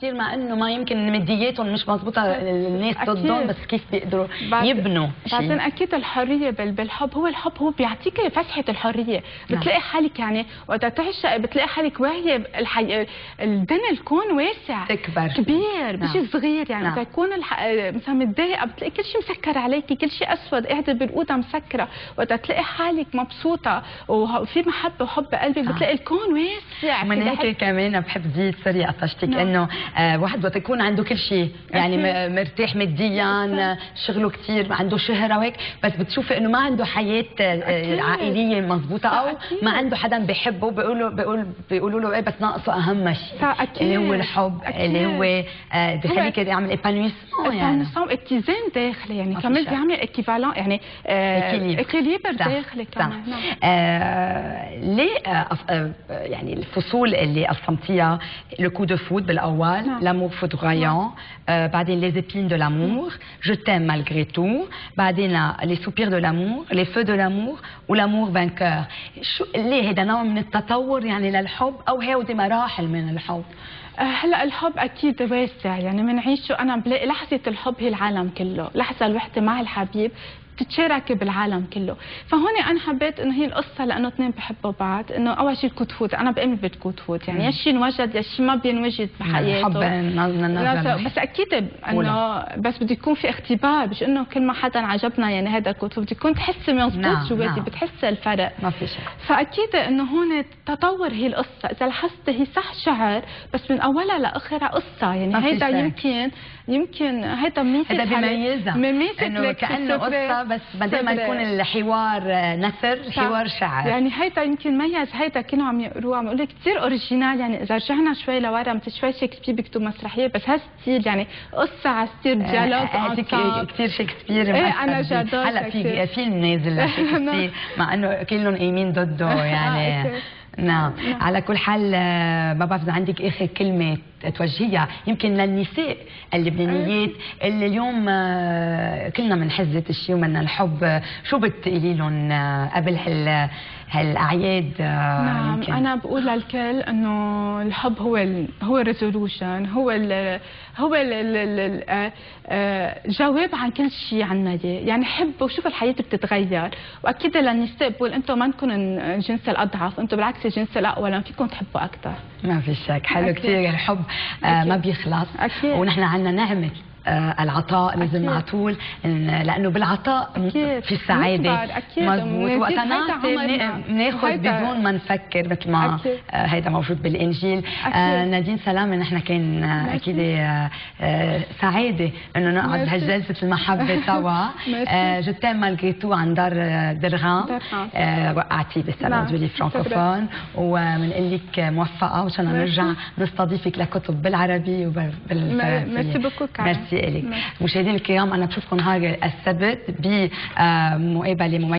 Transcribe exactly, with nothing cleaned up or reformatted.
كثير، مع انه ما يمكن مادياتهم مش مضبوطه الناس ضدهم، بس كيف بيقدروا يبنوا شيء. بعدين اكيد الحريه بالحب، هو الحب هو بيعطيك فسحه الحريه، بتلاقي حالك يعني وقت تعشق بتلاقي حالك واهيه الحي... الدنيا الكون واسع تكبر كبير مش نعم. صغير يعني. وقت تكون الح... مثلا متضايقه بتلاقي كل شيء مسكر عليكي، كل شيء اسود، قاعده بالاوضه مسكره. وقت تلاقي حالك مبسوطه وفي محبه وحب بقلبك بتلاقي الكون واسع. من هيك كمان بحب زيد سوري قطشتك نعم. انه آه واحد وقت يكون عنده كل شيء يعني مرتاح ماديا، شغله كثير، عنده شهره وهيك، بس بتشوفي انه ما عنده حياه آه عائليه مضبوطه، او ما عنده حدا بيحبه، بيقولوا بيقول بيقولوا له ايه بس ناقصه اهم شيء اللي هو الحب، اللي هو آه بخليك يعمل ايبانويسمون يعني اتزان داخلي يعني كمان بيعمل ايكيفالون يعني اكيليبر داخلي كمان. آه ليه آه يعني الفصول اللي قسمتيها، لو كو دو فوت بالاول، لامور فوتوغايون، آه بعدين لي زيبين دو لامور، جو تيم مالغري تو، بعدين لي سوبير دو لامور، لي فو دو لامور، ولامور فانكور. شو ليه هذا نوع من التطور يعني للحب، او هودي مراحل من الحب؟ هلا الحب اكيد واسع يعني بنعيشه. انا بلاقي لحظه الحب هي العالم كله، لحظه الوحده مع الحبيب تتشارك بالعالم كله. فهون انا حبيت انه هي القصه لانه اثنين بحبوا بعض، انه اول شيء الكوت فوت، انا بامن بالكوت فوت يعني يا شيء انوجد يا شيء ما بينوجد بحياته. حب النظر بس اكيد انه بس بده يكون في اختبار، مش انه كل ما حدا عجبنا يعني هذا الكوت فوت، بده يكون تحسي مضبوط جواتي، بتحسي الفرق. ما في شك. فاكيد انه هون تطور هي القصه، اذا لاحظتي هي صح شعر بس من اولها لاخرها قصه يعني. هيدا يمكن يمكن هيدا ميزه، هذا بيميزها انه كانه قصه، بس بدل ما يكون الحوار نثر حوار شعر يعني. هيدا يمكن ميز، هيدا كانوا عم يقروه عم يقولوا كثير اوريجينال يعني. اذا رجعنا شوي لورا مثل شوي شكسبير بيكتب مسرحيه، بس هالستيل يعني قصه على ستيل ديالوج آه كثير شكسبير. ايه انا جادور. هلا في فيلم نازل لشكسبير مع انه كلهم قايمين ضده يعني. نعم. على كل حال ما بعرف اذا عندك اخر كلمه توجهيها يمكن للنساء اللبنانيات اللي اليوم كلنا من حزه الشيء ومن الحب، شو بتقولي لهم قبل هال هالاعياد؟ نعم يمكن. انا بقول للكل انه الحب هو ال هو الريزولوشن، هو ال هو الجواب عن كل شيء عنا يعني. حبوا وشوفوا الحياه بتتغير. واكيد للنساء بقول انتم ما انكم الجنس الاضعف، انتم بالعكس الجنس الاقوى، لان فيكم تحبوا اكثر. ما في شك. حلو كثير. الحب آه ما بيخلص، ونحن عندنا نعمه آه العطاء لازم على طول، لانه بالعطاء في السعاده. مضبوط. وقتها نعطي بناخذ بدون ما نفكر مثل ما آه هيدا موجود بالانجيل. آه نادين سلامه، نحن كان آه اكيد آه آه سعاده انه نقعد بهالجلسه المحبه سوا. آه جو تيم مالغري تو عن دار درغام، آه وقعتي بالسالون دولي فرانكوفون، وبنقول لك موفقه، وان شاء الله نرجع نستضيفك لكتب بالعربي وبالفرنسيه. ميرسي بوكو. ميرسي لك. مشاهدينا الكرام، انا بشوفكم نهار السبت بمقابله